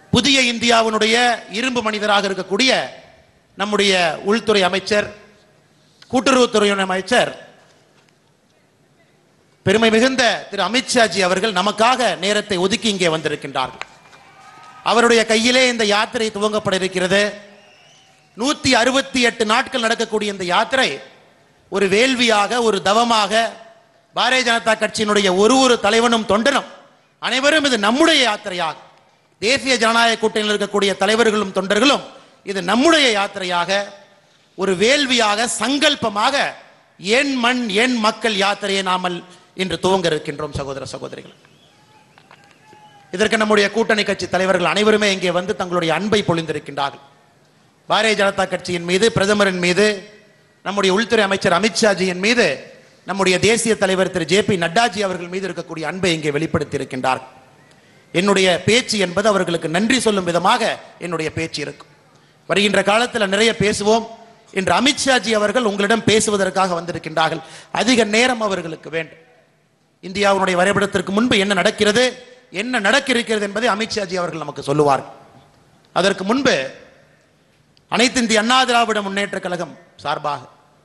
புதிய இந்தியாவினுடைய இரும்பு மனிதராக இருக்கக்கூடிய நம்முடைய உள்துறை அமைச்சர், கூட்டுறவுத்துறை அமைச்சர், பெருமை மிகுந்த திரு அமித்ஷாஜி அவர்கள் நமக்காக நேரத்தை ஒதுக்கி இங்கே வந்திருக்கின்றார்கள். அவருடைய கையிலே இந்த யாத்திரை துவங்கப்பட இருக்கிறது. 168 நாட்கள் நடக்கக்கூடிய இந்த யாத்திரை ஒரு வேள்வியாக, ஒரு தவமாக, பாரதிய ஜனதா கட்சியினுடைய ஒரு தலைவனும் தொண்டனும் அனைவரும் இது நம்முடைய யாத்திரையாக, தேசிய ஜனநாயக கூட்டணியில் இருக்கக்கூடிய தலைவர்களும் தொண்டர்களும் இது நம்முடைய யாத்திரையாக, ஒரு வேள்வியாக, சங்கல்பமாக என் மண் என் மக்கள் யாத்திரையை நாமல் இன்று துவங்க இருக்கின்றோம். சகோதர சகோதரிகள், இதற்கு நம்முடைய கூட்டணி கட்சி தலைவர்கள் அனைவருமே இங்கே வந்து தங்களுடைய அன்பை பொழிந்திருக்கின்றார்கள். பாரதிய ஜனதா கட்சியின் மீது, பிரதமரின் மீது, நம்முடைய உள்துறை அமைச்சர் அமித்ஷாஜியின் மீது, நம்முடைய தேசிய தலைவர் திரு ஜே பி நட்டாஜி அவர்கள் மீது இருக்கக்கூடிய அன்பை இங்கே வெளிப்படுத்தி இருக்கின்றார்கள். என்னுடைய பேச்சு என்பது அவர்களுக்கு நன்றி சொல்லும் விதமாக என்னுடைய பேச்சு இருக்கும். வருகின்ற காலத்தில் நிறைய பேசுவோம். இன்று அமித்ஷாஜி அவர்கள் உங்களிடம் பேசுவதற்காக வந்திருக்கின்றார்கள். அதிக நேரம் அவர்களுக்கு வேண்டும். இந்தியாவுடைய வரைபடத்திற்கு முன்பு என்ன நடக்கிறது, என்ன நடக்க இருக்கிறது என்பதை அமித்ஷாஜி அவர்கள் நமக்கு சொல்லுவார். அதற்கு முன்பு அனைத்து இந்திய அண்ணா திராவிட முன்னேற்ற கழகம் சார்பாக,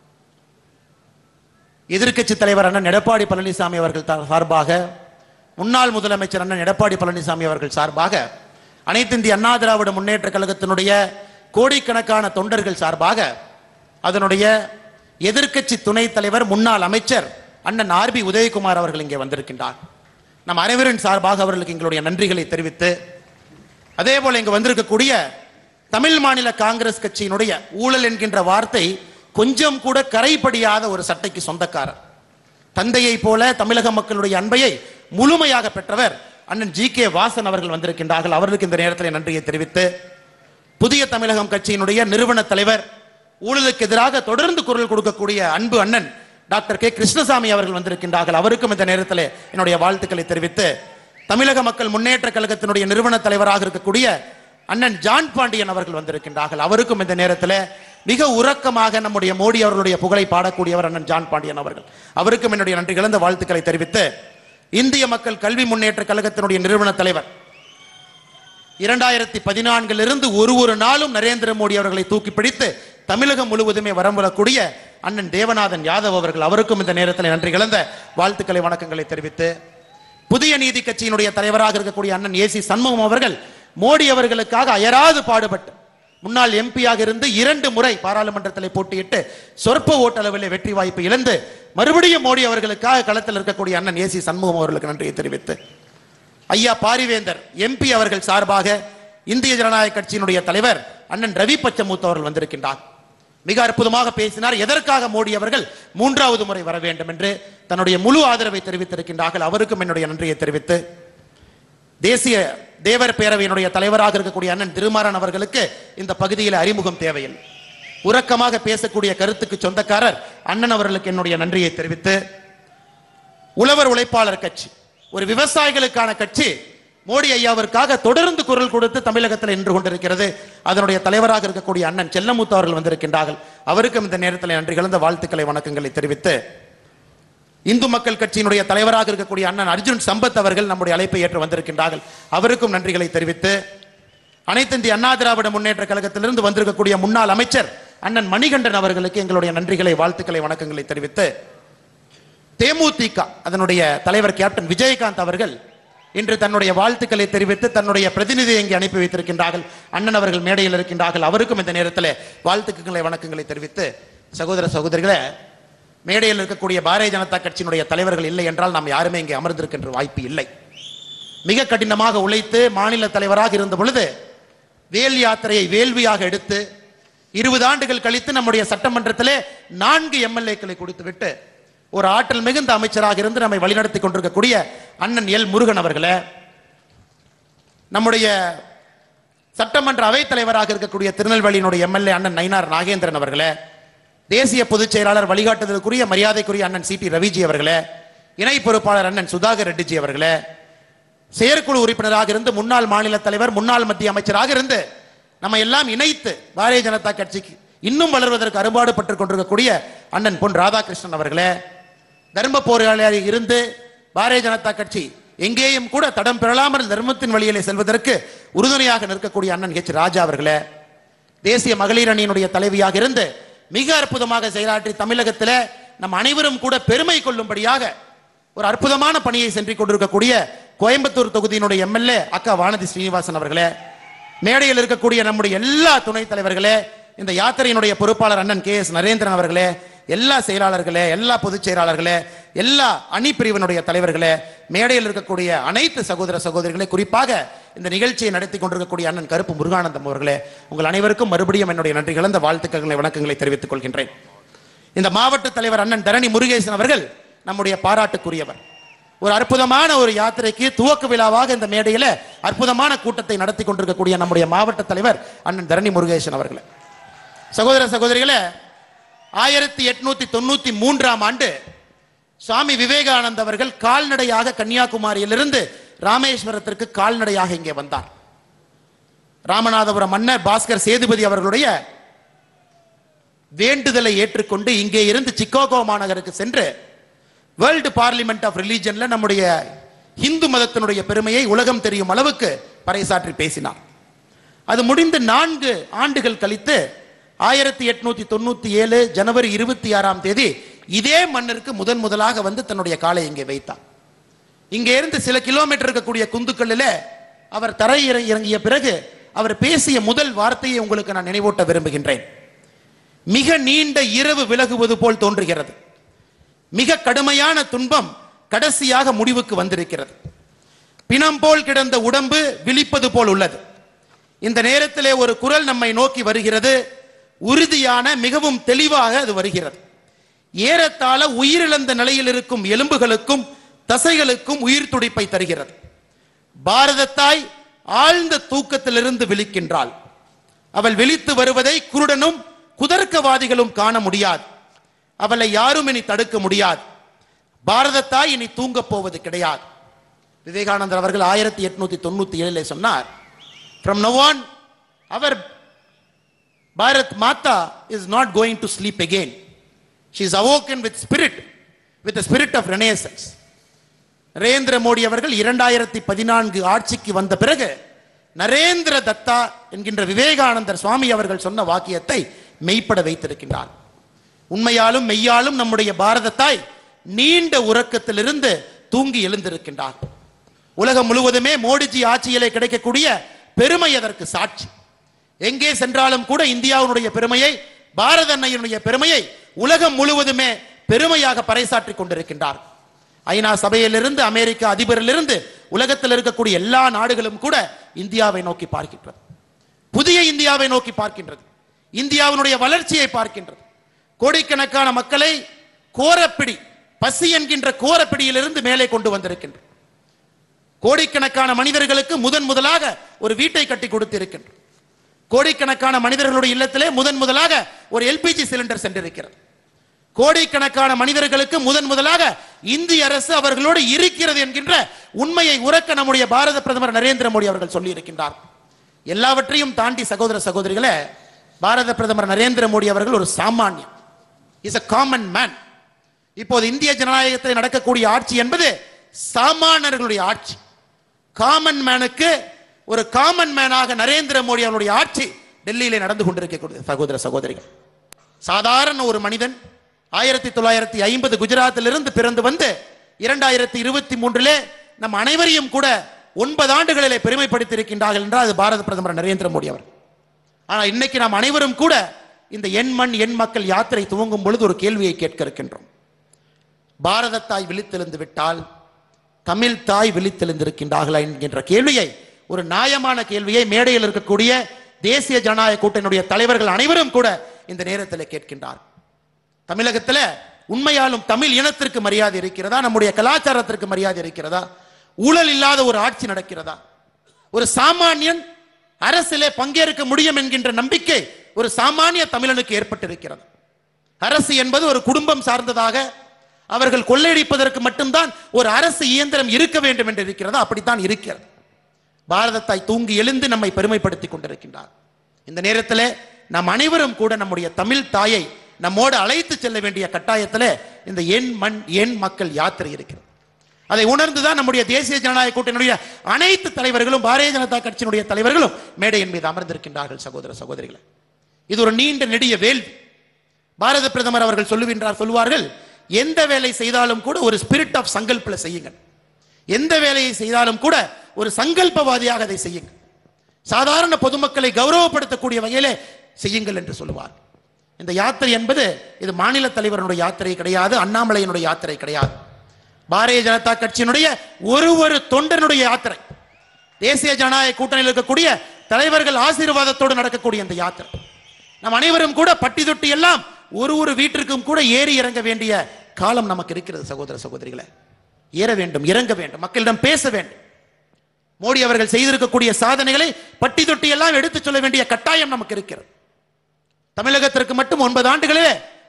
எதிர்க்கட்சி தலைவர் அண்ணன் எடப்பாடி பழனிசாமி அவர்கள் சார்பாக, முன்னாள் முதலமைச்சர் அண்ணன் எடப்பாடி பழனிசாமி அவர்கள் சார்பாக, அனைத்து இந்திய அண்ணா திராவிட முன்னேற்ற கழகத்தினுடைய கோடிக்கணக்கான தொண்டர்கள் சார்பாக, அதனுடைய எதிர்க்கட்சி துணைத் தலைவர் முன்னாள் அமைச்சர் அண்ணன் ஆர்.பி. உதயகுமார் அவர்கள் இங்கே வந்திருக்கின்றார். நம் அனைவரின் சார்பாக அவர்களுக்கு எங்களுடைய நன்றிகளை தெரிவித்து, அதே போல இங்கு வந்திருக்கக்கூடிய தமிழ் மாநில காங்கிரஸ் கட்சியினுடைய ஊழல் என்கின்ற வார்த்தை கொஞ்சம் கூட கரைபடியாத ஒரு சட்டைக்கு சொந்தக்காரர், தந்தையை போல தமிழக மக்களுடைய அன்பையை முழுமையாக பெற்றவர் அண்ணன் ஜி.கே. வாசன் அவர்கள் வந்திருக்கின்றார்கள். அவர்களுக்கு இந்த நேரத்தில் நன்றியை தெரிவித்து, புதிய தமிழகம் கட்சியினுடைய நிறுவன தலைவர், ஊழலுக்கு எதிராக தொடர்ந்து குரல் கொடுக்கக்கூடிய அன்பு அண்ணன் டாக்டர் கே. கிருஷ்ணசாமி அவர்கள் வந்திருக்கின்றார்கள். அவருக்கும் இந்த நேரத்தில் என்னுடைய வாழ்த்துக்களை தெரிவித்து, தமிழக மக்கள் முன்னேற்ற கழகத்தினுடைய நிறுவன தலைவராக இருக்கக்கூடிய அண்ணன் ஜான் பாண்டியன் அவர்கள் வந்திருக்கின்றார்கள். அவருக்கும் இந்த நேரத்தில் மிக உறக்கமாக நம்முடைய மோடி அவர்களுடைய புகழை பாடக்கூடியவர் அண்ணன் ஜான் பாண்டியன் அவர்கள். அவருக்கும் என்னுடைய நன்றி கலந்த வாழ்த்துக்களை தெரிவித்து, இந்திய மக்கள் கல்வி முன்னேற்ற கழகத்தினுடைய நிறுவன தலைவர், 2014 ஒரு நாளும் நரேந்திர மோடி அவர்களை தூக்கி பிடித்து தமிழகம் முழுவதுமே வரம் வரக்கூடிய அண்ணன் தேவநாதன் யாதவ் அவர்கள், அவருக்கும் இந்த நேரத்தில் நன்றி கலந்த வாழ்த்துக்களை வணக்கங்களை தெரிவித்து, புதிய நீதி கட்சியினுடைய தலைவராக இருக்கக்கூடிய அண்ணன் ஏசி சண்முகம் அவர்கள் மோடி அவர்களுக்காக அயராது பாடுபட்டு முன்னாள் எம்பியாக இருந்து 2 முறை பாராளுமன்றத்தில் போட்டியிட்டு சொற்ப ஓட்டளவில் வெற்றி வாய்ப்பு இழந்து மறுபடியும் மோடி அவர்களுக்காக களத்தில் இருக்கக்கூடிய அண்ணன் ஏசி சண்முகம் அவர்களுக்கு நன்றியை தெரிவித்து, ஐயா பாரிவேந்தர் எம்பி அவர்கள் சார்பாக இந்திய ஜனநாயக கட்சியினுடைய தலைவர் அண்ணன் ரவி பச்சமூத் அவர்கள் வந்திருக்கின்றார். மிக அற்புதமாக பேசினார். எதற்காக மோடி அவர்கள் 3வது முறை வர வேண்டும் என்று தன்னுடைய முழு ஆதரவை தெரிவித்திருக்கின்றார்கள். அவருக்கும் என்னுடைய நன்றியை தெரிவித்து, தேசிய தேவர் பேரவையினுடைய தலைவராக இருக்கக்கூடிய அண்ணன் திருமாறன் அவர்களுக்கு இந்த பகுதியில் அறிமுகம் தேவையில்லை. உறக்கமாக பேசக்கூடிய கருத்துக்கு சொந்தக்காரர் அண்ணன் அவர்களுக்கு என்னுடைய நன்றியை தெரிவித்து, உழவர் உழைப்பாளர் கட்சி ஒரு விவசாயிகளுக்கான கட்சி மோடி ஐயாவிற்காக தொடர்ந்து குரல் கொடுத்து தமிழகத்தில் நின்று கொண்டிருக்கிறது. அதனுடைய தலைவராக இருக்கக்கூடிய அண்ணன் செல்லமுத்து அவர்கள் வந்திருக்கின்றார்கள். அவருக்கும் இந்த நேரத்தில் நன்றி கலந்த வாழ்த்துக்களை வணக்கங்களை தெரிவித்து, இந்து மக்கள் கட்சியினுடைய தலைவராக இருக்கக்கூடிய அண்ணன் அர்ஜுன் சம்பத் அவர்கள் நம்முடைய அழைப்பை ஏற்று வந்திருக்கின்றார்கள். அவருக்கும் நன்றிகளை தெரிவித்து, அனைத்து இந்திய அண்ணா திராவிட முன்னேற்ற கழகத்திலிருந்து வந்திருக்கக்கூடிய முன்னாள் அமைச்சர் அண்ணன் மணிகண்டன் அவர்களுக்கு எங்களுடைய நன்றிகளை வாழ்த்துக்களை வணக்கங்களை தெரிவித்து, தேமுதிக அதனுடைய தலைவர் கேப்டன் விஜயகாந்த் அவர்கள் இன்று தன்னுடைய வாழ்த்துக்களை தெரிவித்து தன்னுடைய பிரதிநிதியை இங்கே அனுப்பி வைத்திருக்கின்றார்கள். அண்ணன் அவர்கள் மேடையில் இருக்கின்றார்கள். அவருக்கும் இந்த நேரத்தில் வாழ்த்துக்களை வணக்கங்களை தெரிவித்து, சகோதர சகோதரிகளே, மேடையில் இருக்கக்கூடிய பாரதிய ஜனதா கட்சியினுடைய தலைவர்கள் இல்லை என்றால் நாம் யாருமே இங்கே அமர்ந்திருக்கின்ற வாய்ப்பு இல்லை. மிக கடினமாக உழைத்து மாநில தலைவராக இருந்த பொழுது வேல் யாத்திரையை வேள்வியாக எடுத்து 20 ஆண்டுகள் கழித்து நம்முடைய சட்டமன்றத்திலே 4 எம்எல்ஏக்களை கொடுத்துவிட்டு ஒரு ஆற்றல் மிகுந்த அமைச்சராக இருந்து நம்மை வழிநடத்தி கொண்டிருக்கக்கூடிய அண்ணன் எல் முருகன் அவர்களே, நம்முடைய சட்டமன்ற அவைத் தலைவராக இருக்கக்கூடிய திருநெல்வேலியினுடைய எம்எல்ஏ அண்ணன் நயினார் நாகேந்திரன் அவர்களே, தேசிய பொதுச் செயலாளர் வழிகாட்டுதலுக்குரிய மரியாதைக்குரிய அண்ணன் சி.டி. ரவிஜி அவர்களே, இணை பொறுப்பாளர் அண்ணன் சுதாகர் ரெட்டிஜி அவர்களே, செயற்குழு உறுப்பினராக இருந்து முன்னாள் மாநில தலைவர் முன்னாள் மத்திய அமைச்சராக இருந்து நம்ம எல்லாம் இணைத்து பாரதிய ஜனதா கட்சிக்கு இன்னும் வளர்வதற்கு அறுபாடுபட்டுக் கொண்டிருக்கக்கூடிய அண்ணன் பொன் ராதாகிருஷ்ணன் அவர்களே, தர்ம போராளியாக இருந்து பாரதிய ஜனதா கட்சி எங்கேயும் கூட தடம் பெறலாமல் தர்மத்தின் வழியிலே செல்வதற்கு உறுதுணையாக நிற்கக்கூடிய அண்ணன் ஹெச் ராஜா அவர்களே, தேசிய மகளிர் அணியினுடைய தலைவியாக இருந்து மிக அற்புதமாக செயலாற்றி தமிழகத்தில் நம் அனைவரும் கூட பெருமை கொள்ளும்படியாக ஒரு அற்புதமான பணியை சென்று கொண்டிருக்கக்கூடிய கோயம்புத்தூர் தொகுதியினுடைய எம்எல்ஏ அக்கா வானதி ஸ்ரீனிவாசன் அவர்களே, மேடையில் இருக்கக்கூடிய நம்முடைய எல்லா துணைத் தலைவர்களே, இந்த யாத்திரையினுடைய பொறுப்பாளர் அண்ணன் KS நரேந்திரன் அவர்களே, எல்லா செயலாளர்களே, எல்லா பொதுச் செயலாளர்களே, எல்லா அணி பிரிவினுடைய தலைவர்களே, மேடையில் இருக்கக்கூடிய அனைத்து சகோதர சகோதரிகளே, குறிப்பாக இந்த நிகழ்ச்சியை நடத்தி கொண்டிருக்கக்கூடிய அண்ணன் கருப்பு முருகானந்தம் அவர்களே, உங்கள் அனைவருக்கும் மறுபடியும் என்னுடைய நன்றி கலந்த வாழ்த்துக்களை வணக்கங்களை தெரிவித்துக் கொள்கின்றேன். இந்த மாவட்ட தலைவர் அண்ணன் தரணி முருகேசன் அவர்கள் நம்முடைய பாராட்டுக்குரியவர். ஒரு அற்புதமான ஒரு யாத்திரைக்கு துவக்க விழாவாக இந்த மேடையில் அற்புதமான கூட்டத்தை நடத்தி கொண்டிருக்கக்கூடிய நம்முடைய மாவட்ட தலைவர் அண்ணன் தரணி முருகேசன் அவர்களே, சகோதர சகோதரிகளே, 1893ஆம் ஆண்டு சுவாமி விவேகானந்த அவர்கள் கால்நடையாக கன்னியாகுமரியிலிருந்து ராமேஸ்வரத்திற்கு கால்நடையாக இங்கே வந்தார். ராமநாதபுரம் மன்னர் பாஸ்கர் சேதுபதி அவர்களுடைய வேண்டுதலை ஏற்றுக்கொண்டு இங்கே இருந்து சிக்காகோ மாநகருக்கு சென்று வேர்ல்டு பார்லிமெண்ட் ஆஃப் ரிலிஜன்ல நம்முடைய இந்து மதத்தினுடைய பெருமையை உலகம் தெரியும் அளவுக்கு பறைசாற்றி பேசினார். அது முடிந்து 4 ஆண்டுகள் கழித்து 1897 ஜனவரி 26ஆம் தேதி இதே மண்ணிற்கு முதலாக வந்து தன்னுடைய காலை இங்கே வைத்தார். இங்கே இருந்து சில கிலோமீட்டர் இருக்கக்கூடிய குந்துக்கல்லில் அவர் தரை இறங்கிய பிறகு அவர் பேசிய முதல் வார்த்தையை உங்களுக்கு நான் நினைவூட்ட விரும்புகின்றேன். மிக நீண்ட இரவு விலகுவது போல் தோன்றுகிறது, மிக கடுமையான துன்பம் கடைசியாக முடிவுக்கு வந்திருக்கிறது. பிணம் போல் கிடந்த உடம்பு விழிப்பது போல் உள்ளது. இந்த நேரத்திலே ஒரு குரல் நம்மை நோக்கி வருகிறது, உறுதியான மிகவும் தெளிவாக அது வருகிறது. ஏறத்தாழ உயிரிழந்த நிலையில் இருக்கும் எலும்புகளுக்கும் தசைகளுக்கும் உயிர் துடிப்பை தருகிறது. பாரத தாய் ஆழ்ந்த தூக்கத்திலிருந்து விழிக்கின்றாள். அவள் விழித்து வருவதை குருடனும் குதர்க்கவாதிகளும் காண முடியாது. அவளை யாரும் இனி தடுக்க முடியாது. பாரத தாய் இனி தூங்க போவது கிடையாது. விவேகானந்தர் அவர்கள் 1897 சொன்னார், from now on our Bharat Mata is not going to sleep again. She is awoken with the spirit of renaissance. Narendra Modi அவர்கள் 2014 ஆட்சிக்கு வந்த பிறகு நரேந்திர தத்தா என்கின்ற விவேகானந்தர் சுவாமி அவர்கள் சொன்ன வாக்கியத்தை மெய்ப்பட வைத்திருக்கின்றார். உண்மையாலும் மெய்யாலும் நம்முடைய பாரத தாய் நீண்ட உறக்கத்திலிருந்து தூங்கி எழுந்திருக்கின்றார். உலகம் முழுவதுமே மோடிஜி ஆட்சியிலே கிடைக்கக்கூடிய பெருமை அதற்கு சாட்சி. எங்கே சென்றாலும் கூட இந்தியாவுடைய பெருமையை, பாரத அன்னையினுடைய பெருமையை உலகம் முழுவதுமே பெருமையாக பறைசாற்றிக் கொண்டிருக்கின்றார். ஐநா சபையிலிருந்து அமெரிக்க அதிபரிலிருந்து உலகத்தில் இருக்கக்கூடிய எல்லா நாடுகளும் கூட இந்தியாவை நோக்கி பார்க்கின்றது. புதிய இந்தியாவை நோக்கி பார்க்கின்றது. இந்தியாவினுடைய வளர்ச்சியை பார்க்கின்றது. கோடிக்கணக்கான மக்களை கோரப்பிடி, பசி என்கின்ற கோரப்பிடியிலிருந்து மேலே கொண்டு வந்திருக்கின்ற கோடிக்கணக்கான மனிதர்களுக்கு முதலாக ஒரு வீட்டை கட்டி கொடுத்திருக்கின்ற கோடிக்கணக்கான மனிதர்களுடைய இல்லத்திலே முதலாக ஒரு LPG சிலிண்டர் சென்றிருக்கிறது. கோடிக்கணக்கான மனிதர்களுக்கு முதலாக இந்திய அரசு அவர்களோடு இருக்கிறது என்கின்ற உண்மையை உறக்க நம்முடைய பாரத பிரதமர் நரேந்திர மோடி அவர்கள் சொல்லி இருக்கின்றார். எல்லாவற்றையும் தாண்டி சகோதர சகோதரிகளே, பாரத பிரதமர் நரேந்திர மோடி அவர்கள் ஒரு சாமானியன், இஸ் a common man. இப்போது இந்திய ஜனநாயகத்தில் நடக்கக்கூடிய ஆட்சி என்பது சாமானியர்களுடைய ஆட்சி. காமன் மேனுக்கு ஒரு காமன் மேனாக நரேந்திர மோடி அவருடைய ஆட்சி டெல்லியிலே நடந்து கொண்டிருக்கக்கூடிய சகோதர சகோதரிகள். சாதாரண ஒரு மனிதன் 1950 குஜராத்திலிருந்து பிறந்து வந்து 2023 நம் அனைவரையும் கூட 9 ஆண்டுகளிலே பெருமைப்படுத்தியிருக்கின்றார்கள் என்றால் அது பாரத பிரதமர் நரேந்திர மோடி அவர். ஆனால் இன்னைக்கு நாம் அனைவரும் கூட இந்த எண் மண் எண் மக்கள் யாத்திரை துவங்கும் பொழுது ஒரு கேள்வியை கேட்க இருக்கின்றோம். பாரத தாய் விழித்தெழுந்து விட்டால் தமிழ் தாய் விழித்தெழுந்திருக்கின்றார்களா என்கின்ற கேள்வியை, ஒரு நியாயமான கேள்வியை மேடையில் இருக்கக்கூடிய தேசிய ஜனநாயக கூட்டணியுடைய தலைவர்கள் அனைவரும் கூட இந்த நேரத்தில் கேட்கின்றார். தமிழகத்தில் உண்மையாலும் தமிழ் இனத்திற்கு மரியாதை இருக்கிறதா? நம்முடைய கலாச்சாரத்திற்கு மரியாதை இருக்கிறதா? ஊழல் இல்லாத ஒரு ஆட்சி நடக்கிறதா? ஒரு சாமானியன் அரசிலே பங்கேற்க முடியும் என்கின்ற நம்பிக்கை ஒரு சாமானிய தமிழனுக்கு ஏற்பட்டிருக்கிறது. அரசு என்பது ஒரு குடும்பம் சார்ந்ததாக, அவர்கள் கொள்ளையடிப்பதற்கு மட்டும்தான் ஒரு அரசு இயந்திரம் இருக்க வேண்டும் என்று இருக்கிறதா? அப்படித்தான் இருக்கிறது. பாரத தாய் தூங்கி எழுந்து நம்மை பெருமைப்படுத்திக் கொண்டிருக்கின்றார். இந்த நேரத்தில் நாம் அனைவரும் கூட நம்முடைய தமிழ் தாயை நம்மோடு அழைத்து செல்ல வேண்டிய கட்டாயத்தில் இந்த எண் மண் எண் மக்கள் யாத்திரை இருக்கிறது. அதை உணர்ந்துதான் நம்முடைய தேசிய ஜனநாயக கூட்டணியுடைய அனைத்து தலைவர்களும் பாரதிய ஜனதா கட்சியினுடைய தலைவர்களும் மேடையின் மீது அமர்ந்திருக்கின்றார்கள். சகோதர சகோதரிகளை, இது ஒரு நீண்ட நெடிய வேள்வி. பாரத பிரதமர் அவர்கள் சொல்லுவார்கள், எந்த வேலை செய்தாலும் கூட ஒரு ஸ்பிரிட் ஆஃப் சங்கல்பில் செய்யுங்கள். எந்த வேலையை செய்தாலும் கூட ஒரு சங்கல்பவாதியாக அதை செய்யுங்கள். சாதாரண பொதுமக்களை கௌரவப்படுத்தக்கூடிய வகையிலே செய்யுங்கள் என்று சொல்லுவார். இந்த யாத்திரை என்பது இது மாநில தலைவருடைய யாத்திரை கிடையாது, அண்ணாமலையினுடைய யாத்திரை கிடையாது. பாரதிய ஜனதா கட்சியினுடைய ஒரு தொண்டனுடைய யாத்திரை. தேசிய ஜனநாயக கூட்டணியில் இருக்கக்கூடிய தலைவர்கள் ஆசீர்வாதத்தோடு நடக்கக்கூடிய இந்த யாத்திரை. நம் அனைவரும் கூட பட்டி தொட்டி எல்லாம் ஒரு வீட்டிற்கும் கூட ஏறி இறங்க வேண்டிய காலம் நமக்கு இருக்கிறது. சகோதர சகோதரிகளை, ஏற வேண்டும், இறங்க வேண்டும், மக்களிடம் பேச வேண்டும். மோடி அவர்கள் செய்திருக்கக்கூடிய சாதனைகளை பட்டி தொட்டி எல்லாம் எடுத்துச் சொல்ல வேண்டிய கட்டாயம் நமக்கு இருக்கிறது. தமிழகத்திற்கு மட்டும் 9 ஆண்டுகளிலே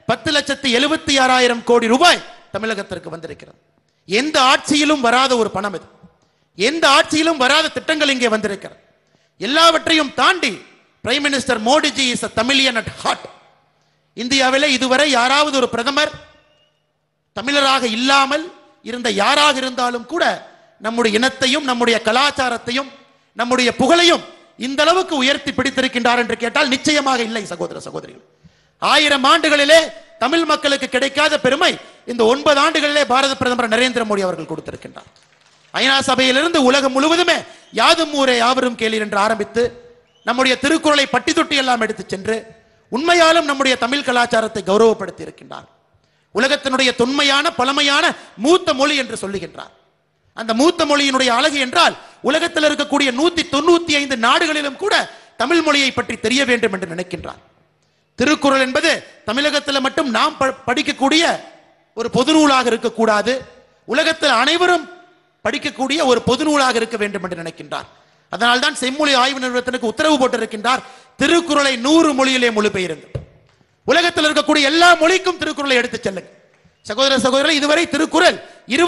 10,76,000 கோடி ரூபாய் தமிழகத்திற்கு வந்திருக்கிறது. எந்த ஆட்சியிலும் வராத ஒரு பணம் இது. எந்த ஆட்சியிலும் வராத திட்டங்கள் இங்கே வந்திருக்கிறது. எல்லாவற்றையும் தாண்டி prime minister Modiji is a Tamilian at heart. இந்தியாவிலே இதுவரை யாராவது ஒரு பிரதமர் தமிழராக இல்லாமல் இருந்த யாராக இருந்தாலும் கூட நம்முடைய இனத்தையும் நம்முடைய கலாச்சாரத்தையும் நம்முடைய புகழையும் இந்த அளவுக்கு உயர்த்தி பிடித்திருக்கின்றார் என்று கேட்டால் நிச்சயமாக இல்லை. சகோதர சகோதரிகள், 1000 ஆண்டுகளிலே தமிழ் மக்களுக்கு கிடைக்காத பெருமை இந்த 9 ஆண்டுகளிலே பாரத பிரதமர் நரேந்திர மோடி அவர்கள் கொடுத்திருக்கின்றார். ஐநா சபையிலிருந்து உலகம் முழுவதுமே யாதும் ஊரே யாவரும் கேளீர் என்று ஆரம்பித்து நம்முடைய திருக்குறளை பட்டி தொட்டி எல்லாம் எடுத்து சென்று உண்மையாலும் நம்முடைய தமிழ் கலாச்சாரத்தை கௌரவப்படுத்தி இருக்கின்றார். உலகத்தினுடைய தொன்மையான பழமையான மூத்த மொழி என்று சொல்லுகின்றார். அந்த மூத்த மொழியினுடைய அழகு என்றால் உலகத்தில் இருக்கக்கூடிய 195 நாடுகளிலும் கூட தமிழ் மொழியை பற்றி தெரிய வேண்டும் என்று நினைக்கின்றார். திருக்குறள் என்பது தமிழகத்தில் மட்டும் நாம் படிக்கக்கூடிய ஒரு பொது நூலாக இருக்கக்கூடாது, உலகத்தில் அனைவரும் படிக்கக்கூடிய ஒரு பொது நூலாக இருக்க வேண்டும் என்று நினைக்கின்றார். அதனால்தான் செம்மொழி ஆய்வு நிறுவனத்திற்கு உத்தரவு போட்டிருக்கின்றார், திருக்குறளை 100 மொழியிலே மொழிபெயருங்கள். உலகத்தில் இருக்கக்கூடிய எல்லா மொழிக்கும் திருக்குறளை எடுத்துச் செல்லுங்கள். சகோதர சகோதரர், இதுவரை திருக்குறள்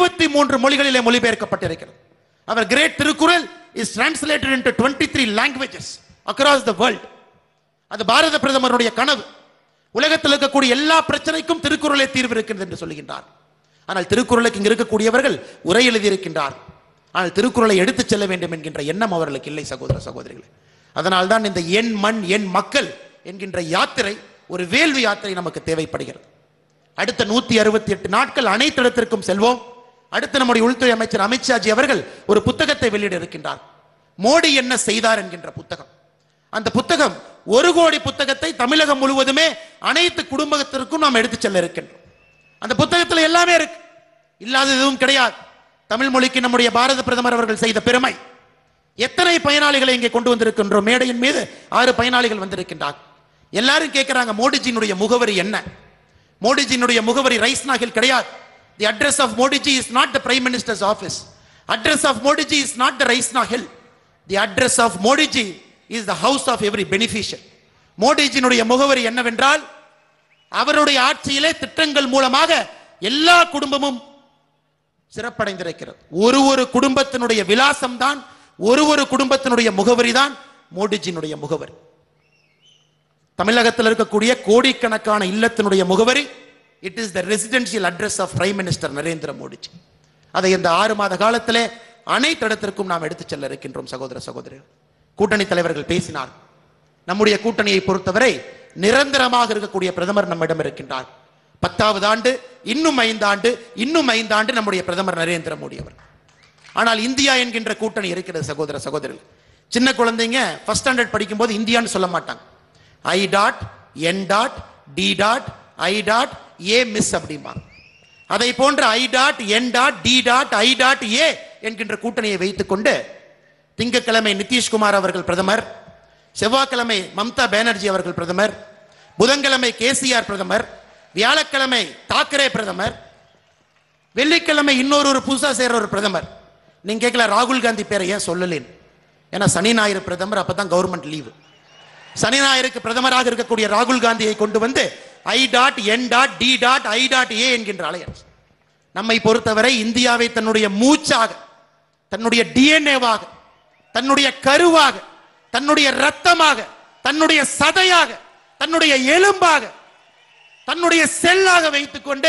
23 மொழிகளிலே மொழிபெயர்க்கப்பட்டிருக்கிறது. அவர் great Thirukkural is translated into 23 languages across the world. அது பாரத பிரதமருடைய கனவு. உலகத்தில் இருக்கக்கூடிய எல்லா பிரச்சனைக்கும் திருக்குறளே தீர்வு இருக்கிறது என்று சொல்லுகின்றார். ஆனால் திருக்குறளுக்கு இங்கு இருக்கக்கூடியவர்கள் உரை எழுதியிருக்கின்றார். ஆனால் திருக்குறளை எடுத்துச் செல்ல வேண்டும் என்கின்ற எண்ணம் அவர்களுக்கு இல்லை. சகோதர சகோதரிகளே, அதனால்தான் இந்த என் மண் என் மக்கள் என்கின்ற யாத்திரை ஒரு வேள்வி யாத்திரை நமக்கு தேவைப்படுகிறது. அடுத்த 168 நாட்கள் அனைத்து இடத்திற்கும் செல்வோம். அடுத்து நம்முடைய உள்துறை அமைச்சர் அமித்ஷாஜி அவர்கள் ஒரு புத்தகத்தை வெளியிட இருக்கின்றார், மோடி என்ன செய்தார் என்கின்ற புத்தகம். அந்த புத்தகம் 1 கோடி புத்தகத்தை தமிழகம் முழுவதுமே அனைத்து குடும்பத்திற்கும் நாம் எடுத்துச் செல்ல இருக்கின்றோம். அந்த புத்தகத்தில் எல்லாமே இருக்கு, இல்லாத எதுவும் கிடையாது. தமிழ் மொழிக்கு நம்முடைய பாரத பிரதமர் அவர்கள் செய்த பெருமை. எத்தனை பயனாளிகளை இங்கே கொண்டு வந்திருக்கின்றோம். மேடையின் மீது 6 பயனாளிகள் வந்திருக்கின்றார். எல்லாரும் கேட்கிறாங்க, மோடிஜியினுடைய முகவரி என்ன? மோடிஜியினுடைய முகவரி ரைஸ்னாகில் கிடையாது. The address of Modi ji is not the Prime Minister's office. Address of Modi ji is not the Raisna Hill. The address of Modi ji is the house of every beneficiary. மோடிஜியினுடைய முகவரி என்னவென்றால், அவருடைய ஆட்சியிலே திட்டங்கள் மூலமாக எல்லா குடும்பமும் சிறப்படைந்திருக்கிறது. ஒரு குடும்பத்தினுடைய விலாசம் தான், ஒரு குடும்பத்தினுடைய முகவரி தான் மோடிஜியினுடைய முகவரி. தமிழகத்தில் இருக்கக்கூடிய கோடிக்கணக்கான இல்லத்தினுடைய முகவரி, it is the residential address of prime minister Narendra Modiji. அதை இந்த 6 மாத காலத்திலே அனைத்து இடத்திற்கும் நாம் எடுத்துச் செல்ல இருக்கின்றோம். சகோதர சகோதரிகள், கூட்டணி தலைவர்கள் பேசினார். நம்முடைய கூட்டணியை பொறுத்தவரை நிரந்தரமாக இருக்கக்கூடிய பிரதமர் நம்மிடம் இருக்கின்றார். 10வது ஆண்டு, இன்னும் 5 ஆண்டு, இன்னும் 5 ஆண்டு நம்முடைய பிரதமர் நரேந்திர மோடி அவர். ஆனால் இந்தியா என்கின்ற கூட்டணி இருக்கிறது. சகோதர சகோதரிகள், சின்ன குழந்தைங்க ஃபர்ஸ்ட் ஸ்டாண்டர்ட் படிக்கும் போது இந்தியான்னு சொல்ல மாட்டாங்க. I dot N dot D dot I dot A miss அப்படிம்பாங்க. அதை போன்ற I dot N dot D dot I dot A என்கின்ற கூட்டணியை வைத்துக் கொண்டு திங்கட்கிழமை நிதிஷ்குமார் அவர்கள் பிரதமர், செவ்வாய்க்கிழமை மம்தா பானர்ஜி அவர்கள் பிரதமர், புதன்கிழமை KCR பிரதமர், வியாழக்கிழமை தாக்கரே பிரதமர், வெள்ளிக்கிழமை இன்னொரு புதுசா சேர்ற ஒரு பிரதமர். நீங்க கேட்கல, ராகுல் காந்தி பேரை ஏன் சொல்லலேன்னு? ஏன்னா சனி ஞாயிறு பிரதமர், அப்பதான் கவர்மெண்ட் லீவு. சனி ஞாயிறுக்கு பிரதமராக இருக்கக்கூடிய ராகுல் காந்தியை கொண்டு வந்து I dot N dot D dot I dot A என்கின்ற அலையன்ஸ். நம்மை பொறுத்தவரை இந்தியாவை தன்னுடைய மூச்சாக, தன்னுடைய டிஎன்ஏவாக, தன்னுடைய கருவாக, தன்னுடைய ரத்தமாக, தன்னுடைய சதையாக, தன்னுடைய எலும்பாக, தன்னுடைய செல்லாக வைத்துக் கொண்டு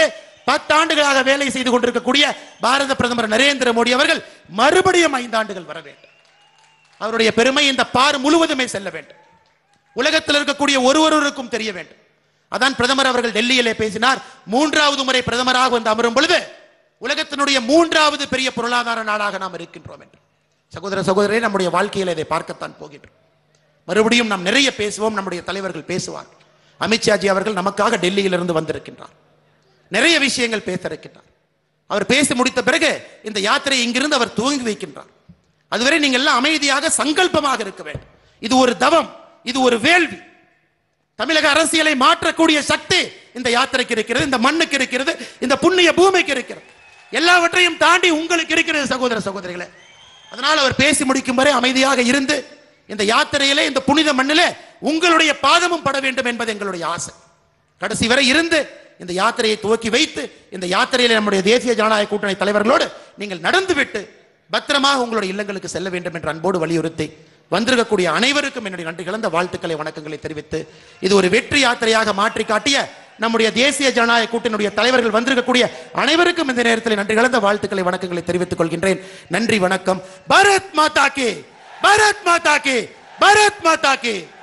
10 ஆண்டுகளாக வேலை செய்து கொண்டிருக்கக்கூடிய பாரத பிரதமர் நரேந்திர மோடி அவர்கள் மறுபடியும் 5 ஆண்டுகள் வர வேண்டும். அவருடைய பெருமை இந்த பார் முழுவதுமே செல்ல வேண்டும். உலகத்தில் இருக்கக்கூடிய ஒருவருக்கும் தெரிய வேண்டும். அதான் பிரதமர் அவர்கள் டெல்லியிலே பேசினார். 3வது முறை பிரதமராக வந்து அமரும் பொழுது உலகத்தினுடைய 3வது பெரிய பொருளாதார நாடாக நாம் இருக்கின்றோம் என்று. சகோதர சகோதரரே, நம்முடைய வாழ்க்கையில் இதை பார்க்கத்தான் போகின்றோம். மறுபடியும் நாம் நிறைய பேசுவோம். நம்முடைய தலைவர்கள் பேசுவார். அமித்ஷாஜி அவர்கள் நமக்காக டெல்லியிலிருந்து வந்திருக்கின்றார். நிறைய விஷயங்கள் பேச இருக்கின்றார். அவர் பேசி முடித்த பிறகு இந்த யாத்திரை இங்கிருந்து அவர் துவங்கி வைக்கின்றார். அதுவரை நீங்கள் எல்லாம் அமைதியாக சங்கல்பமாக இருக்க வேண்டும். இது ஒரு தவம், இது ஒரு வேள்வி. தமிழக அரசியலை மாற்றக்கூடிய சக்தி இந்த யாத்திரைக்கு இருக்கிறது, இந்த மண்ணுக்கு இருக்கிறது, இந்த புண்ணிய பூமிக்கு இருக்கிறது. எல்லாவற்றையும் தாண்டி உங்களுக்கு இருக்கிறது சகோதர சகோதரிகளே. அதனால் அவர் பேசி முடிக்கும் வரை அமைதியாக இருந்து இந்த யாத்திரையிலே, இந்த புனித மண்ணிலே உங்களுடைய பாதமும் பட வேண்டும் என்பது எங்களுடைய ஆசை. கடைசி வரை இருந்து இந்த யாத்திரையை துவக்கி வைத்து இந்த யாத்திரையிலே நம்முடைய தேசிய ஜனநாயக கூட்டணி தலைவர்களோடு நீங்கள் நடந்துவிட்டு பத்திரமாக உங்களுடைய இல்லங்களுக்கு செல்ல வேண்டும் என்று அன்போடு வலியுறுத்தி வந்திருக்கக்கூடிய அனைவருக்கும் என்னுடைய நன்றி கலந்த வாழ்த்துக்களை, வணக்கங்களை தெரிவித்து இது ஒரு வெற்றி யாத்திரையாக மாற்றி காட்டிய நம்முடைய தேசிய ஜனநாயக கூட்டணியுடைய தலைவர்கள் வந்திருக்கக்கூடிய அனைவருக்கும் இந்த நேரத்தில் நன்றி கலந்த வாழ்த்துக்களை, வணக்கங்களை தெரிவித்துக் கொள்கின்றேன். நன்றி, வணக்கம். பாரத் மாதா கி, பாரத் மாதா கி, பாரத் மாதா கி.